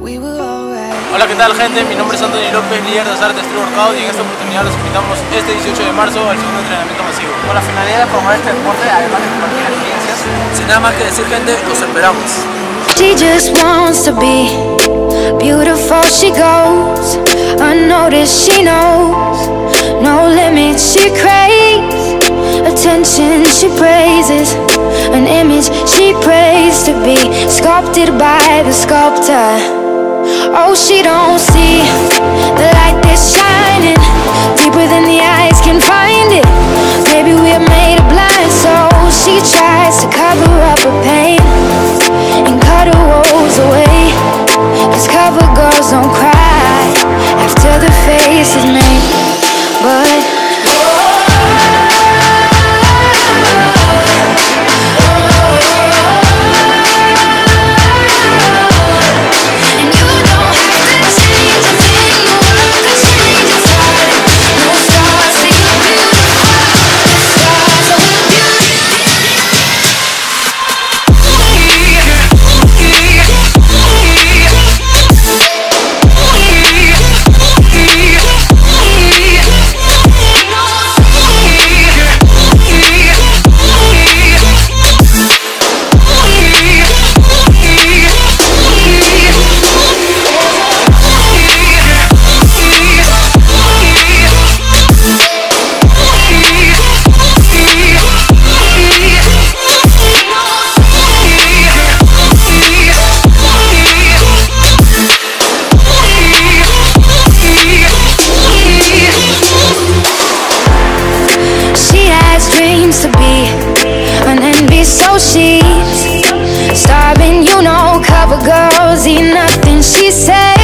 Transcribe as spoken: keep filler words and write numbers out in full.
Hola, ¿qué tal, gente? Mi nombre es Antonio López, líder de Azarte Street Workout, y en esta oportunidad los invitamos este dieciocho de marzo al segundo entrenamiento masivo. Con la finalidad de promover este deporte, además de compartir experiencias. Sin nada más que decir, gente, los esperamos. She just wants to be beautiful, she goes unnoticed, she knows no limits, she craves attention, she praises an image she prays to be sculpted by the sculptor. Oh, she don't see the light that's shining deeper than the eyes can find it. Maybe we're made of blind souls. She tries to cover up her pain and cut her woes away, 'cause cover girls don't cry after the face is made. But to be an envy, so she's starving, you know. Cover girls eat nothing, she said.